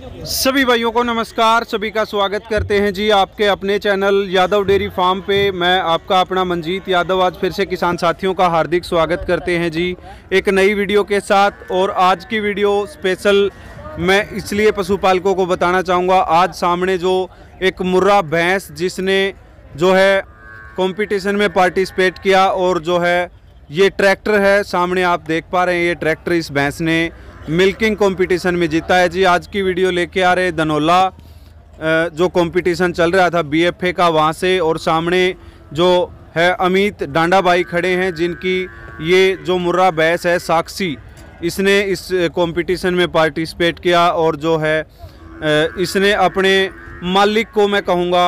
सभी भाइयों को नमस्कार। सभी का स्वागत करते हैं जी आपके अपने चैनल यादव डेयरी फार्म पे। मैं आपका अपना मंजीत यादव आज फिर से किसान साथियों का हार्दिक स्वागत करते हैं जी एक नई वीडियो के साथ। और आज की वीडियो स्पेशल मैं इसलिए पशुपालकों को बताना चाहूँगा। आज सामने जो एक मुर्रा भैंस जिसने जो है कंपटीशन में पार्टिसिपेट किया और जो है ये ट्रैक्टर है सामने आप देख पा रहे हैं। ये ट्रैक्टर इस भैंस ने मिल्किंग कंपटीशन में जीता है जी। आज की वीडियो लेके आ रहे धनौला जो कंपटीशन चल रहा था बीएफए का वहाँ से। और सामने जो है अमित डांडा भाई खड़े हैं जिनकी ये जो मुर्रा भैंस है साक्षी, इसने इस कंपटीशन में पार्टिसिपेट किया और जो है इसने अपने मालिक को मैं कहूँगा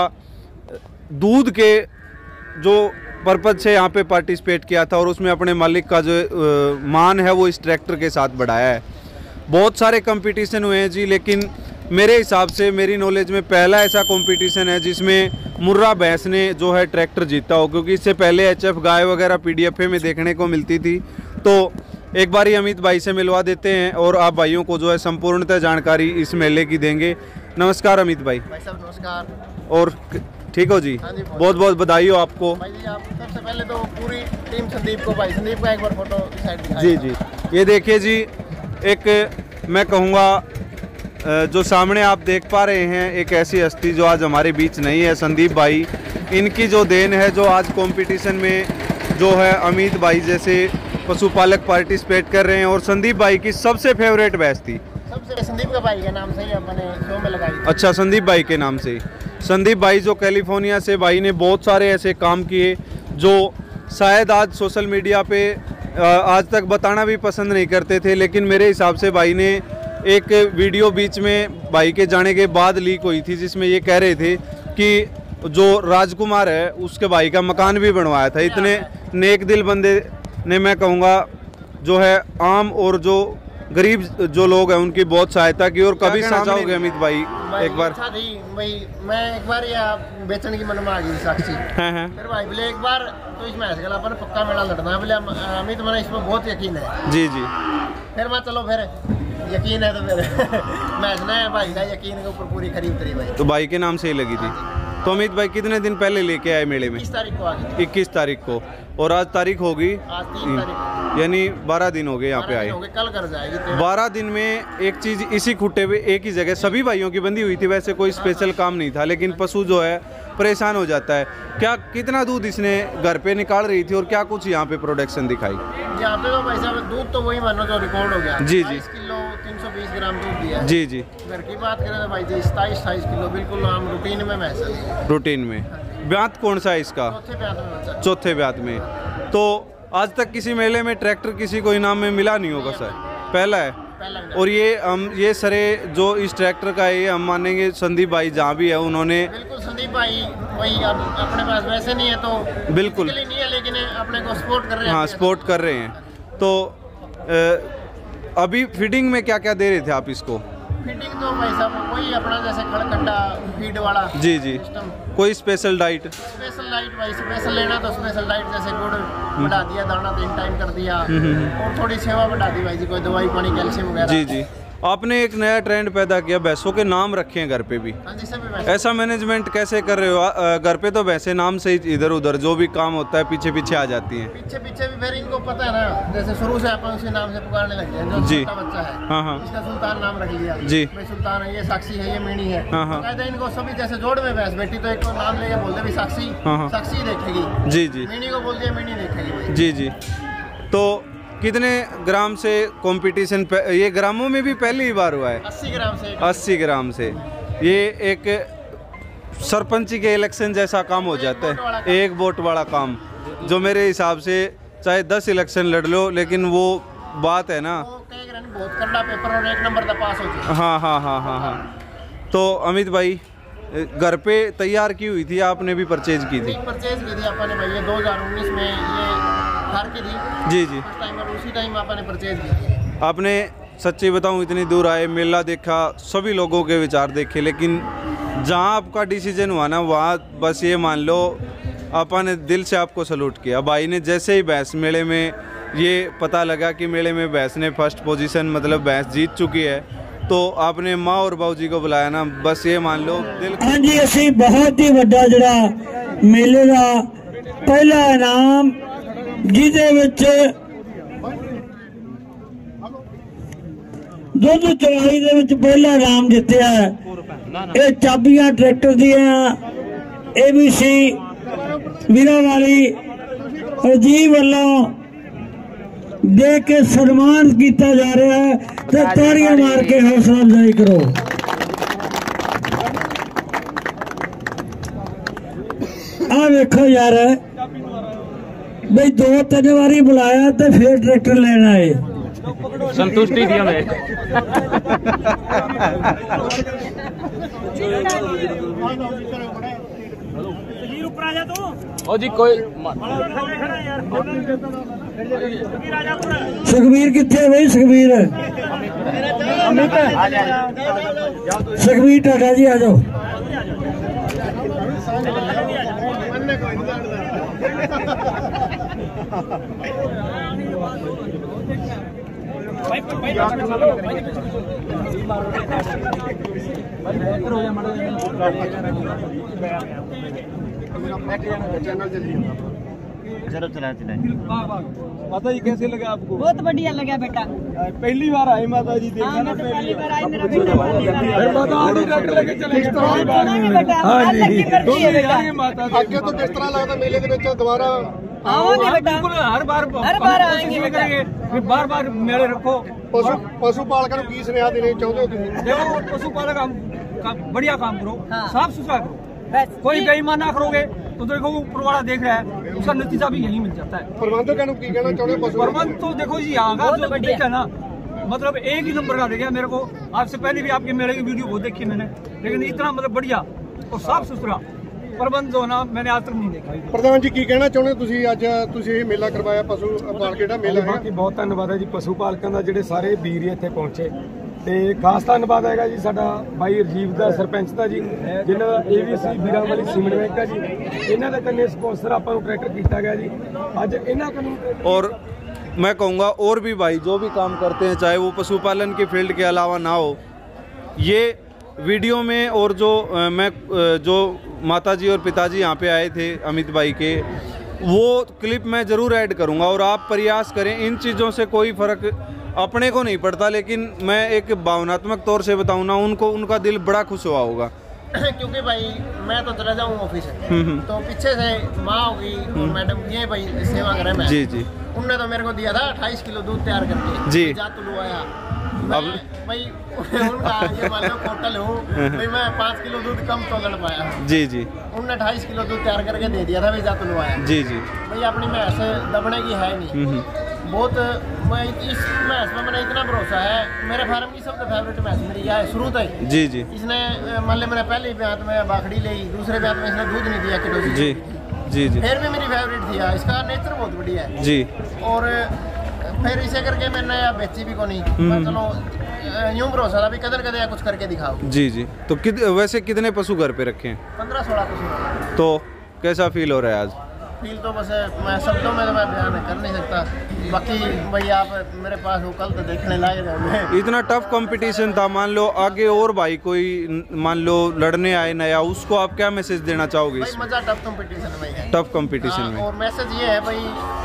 दूध के जो पर्पज से यहाँ पे पार्टिसिपेट किया था और उसमें अपने मालिक का जो मान है वो इस ट्रैक्टर के साथ बढ़ाया है। बहुत सारे कंपटीशन हुए हैं जी, लेकिन मेरे हिसाब से मेरी नॉलेज में पहला ऐसा कंपटीशन है जिसमें मुर्रा भैंस ने जो है ट्रैक्टर जीता हो, क्योंकि इससे पहले एचएफ गाय वगैरह पीडीएफए में देखने को मिलती थी। तो एक बार ही अमित भाई से मिलवा देते हैं और आप भाइयों को जो है संपूर्णतः जानकारी इस मेले की देंगे। नमस्कार अमित भाई। साहब नमस्कार। और ठीक हो जी? हाँ जी, बहुत बहुत बधाई हो आपको। भाई जी आप सबसे पहले तो पूरी टीम संदीप को, भाई संदीप का एक बार फोटो साइड दिखाइए। जी जी, ये देखिए जी, एक मैं कहूँगा जो सामने आप देख पा रहे हैं एक ऐसी हस्ती जो आज हमारे बीच नहीं है, संदीप भाई। इनकी जो देन है जो आज कंपटीशन में जो है अमित भाई जैसे पशुपालक पार्टिसिपेट कर रहे हैं। और संदीप भाई की सबसे फेवरेट भैंस थी, सबसे संदीप का भाई के नाम से ही अपने शो में लगाई। अच्छा, संदीप भाई के नाम से। संदीप भाई जो कैलिफोर्निया से भाई ने बहुत सारे ऐसे काम किए जो शायद आज सोशल मीडिया पे आज तक बताना भी पसंद नहीं करते थे, लेकिन मेरे हिसाब से भाई ने एक वीडियो बीच में भाई के जाने के बाद लीक हुई थी जिसमें ये कह रहे थे कि जो राजकुमार है उसके भाई का मकान भी बनवाया था। इतने नेक दिल बंदे ने मैं कहूँगा जो है आम और जो गरीब जो लोग हैं उनकी बहुत सहायता की। और कभी समझाओगे अमित भाई एक बार? अच्छा थी भाई, मैं एक बार या बेचने की मन में आ गई साक्षी। फिर भाई बोले एक बार तो इसमें ऐसे गला अपन पक्का मेला लड़ना है। बोले अमित मैंने इसमें बहुत यकीन है। जी जी। फिर मैं चलो फिर यकीन है तो फिर मैच ना है भाई का यकीन के ऊपर पूरी खरी उतरी भाई। तो भाई के नाम से ही लगी थी। तो अमित भाई कितने दिन पहले लेके आए मेले में? 21 तारीख को आ गई। 21 तारीख को। और आज तारीख होगी आज 3 तारीख, यानी 12 दिन हो गए यहाँ पे आए। कल कर जाएगी। 12 दिन में एक चीज़ इसी खुट्टे पे एक ही जगह सभी भाइयों की बंदी हुई थी। वैसे कोई स्पेशल काम नहीं था, लेकिन पशु जो है परेशान हो जाता है। क्या कितना दूध इसने घर पे निकाल रही थी और क्या कुछ यहाँ पे प्रोडक्शन दिखाई? यहाँ पे तो भाई साहब दूध तो वही मानो जो रिकॉर्ड हो गया। जी जी। 22 किलो 320 ग्राम दूध दिया। जी जी। घर की बात करें तो भाई जी 27-28 किलो बिल्कुल आम रूटीन में महसूस। रूटीन में। ब्यात कौन सा है इसका? चौथे ब्यात में। चौथे ब्यात में। तो आज तक किसी मेले में ट्रैक्टर किसी को इनाम में मिला नहीं होगा सर? पहला है। और ये सरे जो इस ट्रैक्टर का है ये हम मानेंगे संदीप भाई जहाँ भी है उन्होंने बिल्कुल संदीप भाई वही अपने पास वैसे नहीं है तो बिल्कुल नहीं है, लेकिन अपने को सपोर्ट कर रहे हैं। हाँ, सपोर्ट कर रहे हैं। तो अभी फीडिंग में क्या क्या दे रहे थे आप इसको? फीडिंग तो भाई साहब वही अपना जैसे खड़खंडा फीड वाला। जी जी। कोई स्पेशल डाइट? स्पेशल डाइट भाई स्पेशल लेना तो स्पेशल डाइट जैसे गुड़ बढ़ा दिया, दाना 3 टाइम कर दिया और थोड़ी सेवा बढ़ा दी भाई जी, कोई दवाई पानी कैल्शियम वगैरह। जी जी। आपने एक नया ट्रेंड पैदा किया, भैंसों के नाम रखे हैं घर पे भी। हाँ जी, सभी ऐसा मैनेजमेंट कैसे कर रहे हो? घर पे तो वैसे नाम से ही इधर उधर जो भी काम होता है पीछे पीछे आ जाती हैं। पीछे पीछे भी फिर इनको पता है ना, जैसे शुरू से अपन उसी नाम से पुकारने लग गए। जो छोटा बच्चा है हाँ हाँ इसका सुल्तान नाम रख लिया जी। भाई सुल्तान है, ये साक्षी है, ये मीणी है। हाँ हाँ। कहते हैं इनको सभी जैसे जोड़ में भैंस बेटी तो एक को नाम लेके बोलते भी साक्षी। हाँ हाँ। साक्षी देखेगी। जी जी। मीणी को बोल दिया मीणी देखेगी भाई। जी जी। तो कितने ग्राम से कंपटीशन ये ग्रामों में भी पहली ही बार हुआ है? 80 ग्राम से। 80 ग्राम से। ये एक सरपंची के इलेक्शन जैसा काम हो जाता है, एक वोट वाला काम, जो मेरे हिसाब से चाहे 10 इलेक्शन लड़ लो लेकिन वो बात है ना। बहुत करना पेपर और 1 नंबर का पास हो जाए। हाँ हाँ हाँ हाँ हाँ। तो अमित भाई घर पे तैयार की हुई थी आपने भी परचेज की थी? परचेज की थी आपने भाई, ये 2019 में ये हार की थी। जी जी। उस टाइम और उसी टाइम आपने परचेज की थी। आपने सच्ची बताऊं इतनी दूर आए, मेला देखा, सभी लोगों के विचार देखे, लेकिन जहां आपका डिसीजन हुआ ना वहाँ बस ये मान लो अपन दिल से आपको सलूट किया। भाई ने जैसे ही भैंस मेले में ये पता लगा कि मेले में भैंस ने फर्स्ट पोजीशन मतलब भैंस जीत चुकी है, तो आपने माँ और बाबूजी को बुलाया ना, बस ये मान लो दिल। हाँ जी, असी बहुत ही बड़ा जड़ा मेले का पहला इनाम जिहदे विच दुध चवाई दे विच पहला इनाम जितया है। ये चाबियां ट्रैक्टर दियां ABC वीरा वाली राजीव वालों दे के सम्मान किया जा रहा है, तो ताड़ियां मार के हौसला अफजाई करो। आ देखो यार भाई 2-3 बारी बुलाया तो फिर ट्रैक्टर लेना है, संतुष्टि दी हमें। ओ जी कोई सुखबीर कितने भाई? सुखबीर सुखबीर टाटा जी आ जाओ। माता जी कैसे लगा आपको? बहुत बढ़िया लगा बेटा। पहली बार आए माता जी देखा ना? पहली बार आई मेरा बेटा। फिर माता आगे ट्रैक्टर लेके चले गए। हाँ जी, माता आगे तो किस तरह लगता मेले के ਵਿੱਚ दोबारा आओगे बेटा? हर बार आएंगे बेटा। फिर बार मेले रखो। पशु पालकों को की सुनेहा देना चाहते हो तुम? देखो पशु पालक बढ़िया काम करो, साफ सुथरा करो, कोई बेईमान ना करोगे तो देखो ऊपर वाला देख रहा है, उसका नतीजा भी यही मिल जाता है। प्रबंधक की कहना चाहते हो? प्रबंध तो देखो जी यहाँ का जो देखा ना, मतलब एक ही नंबर का देखा मेरे को। आपसे पहले भी आपके मेले की वीडियो बहुत देखी मैंने, लेकिन इतना मतलब बढ़िया और साफ सुथरा प्रबंध जो ना मैंने आज तक नहीं देखा। प्रधान जी की कहना चाहते हो ਤੁਸੀਂ ਅੱਜ ਤੁਸੀਂ ਇਹ ਮੇਲਾ ਕਰਵਾਇਆ ਪਸ਼ੂ ਪਾਲਕ ਜਿਹੜਾ ਮੇਲਾ ਹੈ? ਬਾਕੀ ਬਹੁਤ ਧੰਨਵਾਦ ਹੈ ਜੀ ਪਸ਼ੂ ਪਾਲਕਾਂ ਦਾ ਜਿਹੜੇ ਸਾਰੇ ਵੀਰ ਇੱਥੇ ਪਹੁੰਚੇ, ਤੇ ਖਾਸ ਧੰਨਵਾਦ ਹੈਗਾ ਜੀ ਸਾਡਾ ਬਾਈ ਰਜੀਵ ਦਾ, ਸਰਪੰਚ ਦਾ ਜੀ, ਜਿਨ੍ਹਾਂ ਦਾ ABC ਵੀਰਾਂ ਵਾਲੀ ਸੀਮੈਂਟ ਬੈਂਕ ਹੈ ਜੀ, ਇਹਨਾਂ ਦੇ ਕੰਨੇ ਸਪਾਂਸਰ ਆਪਾਂ ਨੂੰ ਟਰੈਕਟਰ ਕੀਤਾ ਗਿਆ ਜੀ। ਅੱਜ ਇਹਨਾਂ ਕੰਨੇ और मैं कहूँगा और भी भाई जो भी काम करते हैं, चाहे वो पशुपालन के फील्ड के अलावा ना हो, ये वीडियो में और जो माताजी और पिताजी यहाँ पे आए थे अमित भाई के, वो क्लिप मैं ज़रूर ऐड करूँगा। और आप प्रयास करें, इन चीज़ों से कोई फ़र्क अपने को नहीं पड़ता, लेकिन मैं एक भावनात्मक तौर से बताऊँ ना, उनका दिल बड़ा खुश हुआ होगा। क्योंकि भाई मैं तो चला जाऊँ ऑफिस तो पीछे से माँ होगी और मैडम ये भाई सेवा करे मैं जी जी, उनने तो मेरे को दिया था 28 किलो दूध तैयार करके जी। जा तुलू आया अब भाई उनका ये मान लो टोटल हूँ भाई मैं 5 किलो दूध कम तो लड़ पाया जी जी। उनने 28 किलो दूध तैयार करके दे दिया था भाई जा तुलू आया जी जी। भाई अपनी भैंस दबने की है नहीं बहुत। मैं इस भैंस में मैंने इतना भरोसा है, मेरे फार्म की सबसे फेवरेट भैंस मेरी है शुरू से ही। जी जी। इसने मान लो मैंने पहले ब्याह में बाखड़ी ली, दूसरे ब्याह में इसने दूध नहीं दिया किलो जी जी जी। फिर भी मेरी फेवरेट थी, इसका नेचर बहुत बढ़िया है जी। और फिर इसे करके मैंने बेची भी को नहीं, मैं चलो यूं भरोसा था भी कदर कदर कुछ करके दिखाओ। जी जी। तो वैसे कितने पशु घर पे रखे हैं? 15-16 पशु। तो कैसा फील हो रहा है आज? फील तो बस मैं शब्दों में तो मैं बयान कर नहीं सकता, बाकी भाई आप मेरे पास हो कल तो देखने लायक होंगे। इतना टफ कंपटीशन था, मान लो आगे और भाई कोई मान लो लड़ने आए नया, उसको आप क्या मैसेज देना चाहोगे? भाई मजा टफ कंपटीशन में है, टफ कंपटीशन में। और मैसेज ये है भाई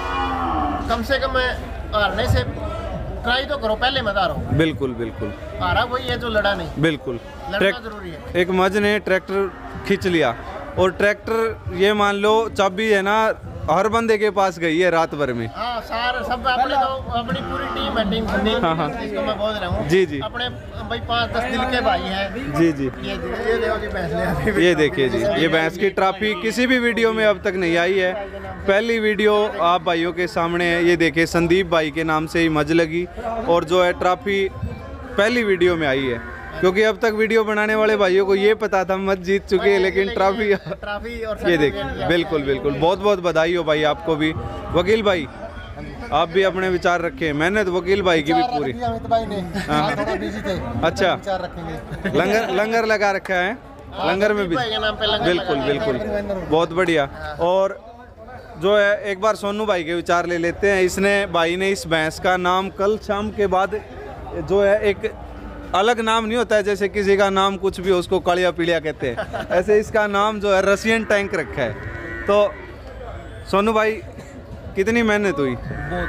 कम से कम हारने से ट्राई तो करो, पहले मत हारो। बिल्कुल बिल्कुल। हारा वही है जो लड़ा नहीं। बिल्कुल। लड़ना जरूरी है। एक मज ने ट्रैक्टर खींच लिया, और ट्रैक्टर ये मान लो चाबी है ना हर बंदे के पास गई है रात भर में। हाँ सारे सब अपने तो अपनी पूरी टीम है, टीम संदीप जिसको मैं बोल रहा हूँ। जी जी। अपने भाई 5-10 दिल के भाई हैं। जी जी। ये देखो जी भैंस, ये देखिए जी, ये भैंस की ट्रॉफी किसी भी वीडियो में अब तक नहीं आई है, पहली वीडियो आप भाइयों के सामने है। ये देखिए संदीप भाई के नाम से ही मज लगी, और जो है ट्रॉफी पहली वीडियो में आई है, क्योंकि अब तक वीडियो बनाने वाले भाइयों को ये पता था मत जीत चुके हैं, लेकिन ट्रॉफी और ये देखिए। बिल्कुल बिल्कुल, बहुत बहुत बधाई हो भाई आपको भी। वकील भाई आप भी अपने विचार रखें, मेहनत वकील भाई की भी पूरी। अच्छा, लंगर लगा रखा है, लंगर में भी बिल्कुल बिल्कुल, बहुत बढ़िया। और जो है एक बार सोनू भाई के विचार ले लेते हैं। इसने भाई ने इस भैंस का नाम कल शाम के बाद जो है एक अलग नाम नहीं होता है, जैसे किसी का नाम कुछ भी हो उसको कालिया पीलिया कहते हैं, ऐसे इसका नाम जो है रशियन टैंक रखा है। तो सोनू भाई कितनी मेहनत हुई? बहुत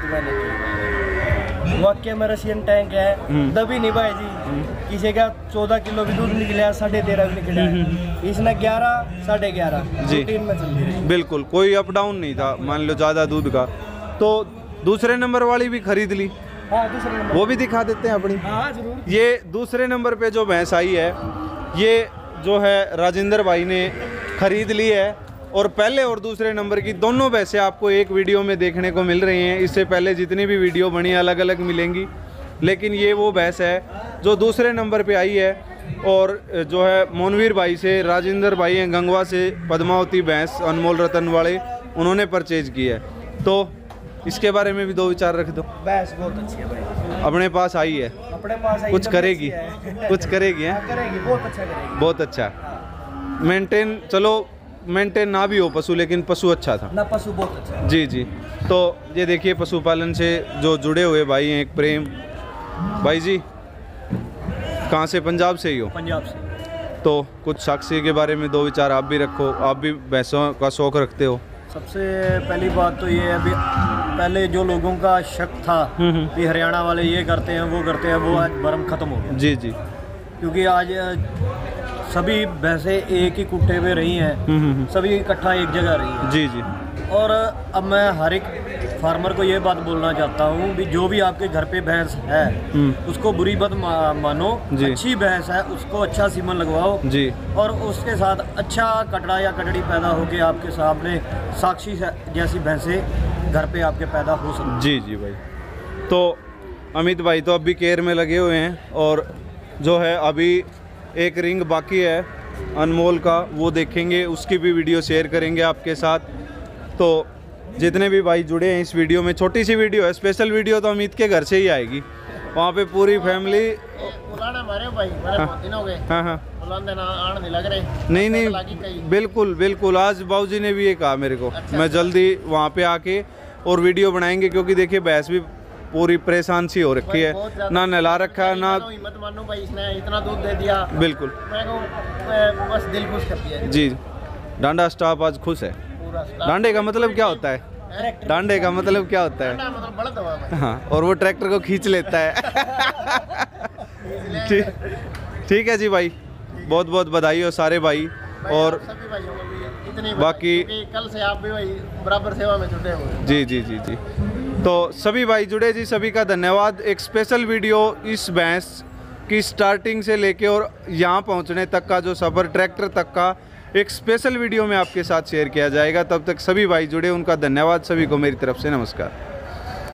मेहनत, वाकई में रशियन टैंक है, दबी नहीं भाई जी। किसी का 14 किलो भी दूध निकला, 13.5 भी निकला है, इसने 11, 11.5 जी रूटीन में चल रही। बिल्कुल कोई अप डाउन नहीं था, मान लो ज़्यादा दूध का। तो दूसरे नंबर वाली भी खरीद ली, हाँ दूसरे नंबर, वो भी दिखा देते हैं अपनी। हाँ जरूर। ये दूसरे नंबर पे जो भैंस आई है, ये जो है राजेंद्र भाई ने खरीद ली है, और पहले और दूसरे नंबर की दोनों भैंसें आपको एक वीडियो में देखने को मिल रही हैं। इससे पहले जितनी भी वीडियो बनी अलग अलग मिलेंगी, लेकिन ये वो भैंस है जो दूसरे नंबर पे आई है, और जो है मोनवीर भाई से, राजेंद्र भाई हैं गंगवा से, पद्मावती भैंस अनमोल रतन वाले, उन्होंने परचेज की है। तो इसके बारे में भी दो विचार रख दो। भैंस बहुत अच्छी है भाई, अपने पास आई है, अपने पास आई, कुछ करेगी, कुछ करेगी है, करेगी, बहुत अच्छा करेगी, बहुत अच्छा मेंटेन। चलो मेंटेन ना भी हो पशु, लेकिन पशु अच्छा था ना, पशु बहुत अच्छा है। जी जी। तो ये देखिए पशुपालन से जो जुड़े हुए भाई हैं, एक प्रेम भाई जी, कहाँ से? पंजाब से ही हो? पंजाब से। तो कुछ साक्षी के बारे में दो विचार आप भी रखो, आप भी भैंसों का शौक रखते हो। सबसे पहली बात तो ये है, अभी पहले जो लोगों का शक था कि हरियाणा वाले ये करते हैं वो करते हैं, वो आज भरम खत्म हो गया। जी जी। क्योंकि आज सभी भैंसें एक ही कुट्टे में रही हैं, सभी इकट्ठा एक जगह रही हैं। जी जी। और अब मैं हर एक फार्मर को ये बात बोलना चाहता हूँ कि जो भी आपके घर पे भैंस है उसको बुरी मत मानो, अच्छी भैंस है उसको अच्छा सीमन लगवाओ जी, और उसके साथ अच्छा कटड़ा या कटड़ी पैदा होके आपके सामने साक्षी जैसी भैंसें घर पे आपके पैदा हो सकती। जी जी भाई। तो अमित भाई तो अभी केयर में लगे हुए हैं, और जो है अभी एक रिंग बाकी है अनमोल का, वो देखेंगे, उसकी भी वीडियो शेयर करेंगे आपके साथ। तो जितने भी भाई जुड़े हैं इस वीडियो में, छोटी सी वीडियो है, स्पेशल वीडियो तो अमित के घर से ही आएगी, वहाँ पे पूरी फैमिली। हाँ हाँ नहीं नहीं बिल्कुल बिल्कुल, आज बाबूजी ने भी ये कहा मेरे को। अच्छा, मैं जल्दी वहाँ पे आके और वीडियो बनाएंगे, क्योंकि देखिए भैंस भी पूरी परेशान सी हो रखी है, ना नहला रखा है ना। मत मानो भाई, इसने इतना दूध दे दिया। बिल्कुल, बस दिल खुश करती है जी। डांडा स्टाफ आज खुश है। डांडे का मतलब क्या होता है? डांडे का मतलब क्या होता है? हाँ, और वो ट्रैक्टर को खींच लेता है। ठीक है जी भाई, बहुत बहुत बधाई हो सारे भाई, और बाकी कल से आप भी भाई बराबर सेवा में जुटे हुए। जी जी जी जी। तो सभी भाई जुड़े जी, सभी का धन्यवाद। एक स्पेशल वीडियो इस भैंस की स्टार्टिंग से लेके और यहाँ पहुँचने तक का जो सफ़र, ट्रैक्टर तक का, एक स्पेशल वीडियो में आपके साथ शेयर किया जाएगा। तब तक सभी भाई जुड़े, उनका धन्यवाद। सभी को मेरी तरफ से नमस्कार।